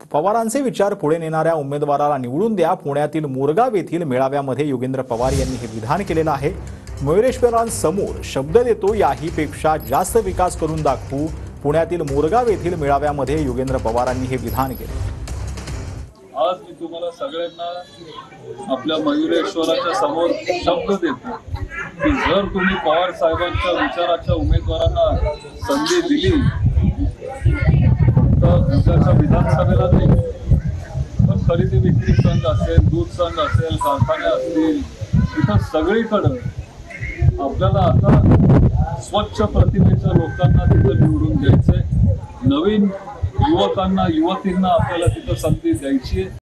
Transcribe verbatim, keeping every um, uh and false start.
पवारांचे विचार पुढे नेणाऱ्या उमेदवाराला निवडून द्या। पुण्यातील मोरगाव येथील मेळाव्यामध्ये योगेंद्र पवार यांनी हे विधान केलेलं आहे। मयुरेश्वरांसमोर शब्द देतो याहीपेक्षा जास्त विकास करून दाखवू। पुण्यातील मोरगाव येथील मेळाव्यामध्ये योगेंद्र पवारांनी हे विधान केले। आज मी तुम्हाला सगळ्यांना आपल्या मयुरेश्वराच्या समोर शब्द देतो की जर तुम्ही पवार साहेबांच्या विचाराच्या उमेदवारांना संधी दिली तर उद्याच्या विधानसभेला नाही पण खरेदी विक्री संघ असेल, दूध संघ असेल, कारखाने असतील, इथं सगळीकडे आपल्याला आता स्वच्छ प्रतिमेच्या लोकांना तिथं निवडून द्यायचंय। नवीन युवकांना युवतींना आपल्याला तिथं संधी द्यायची।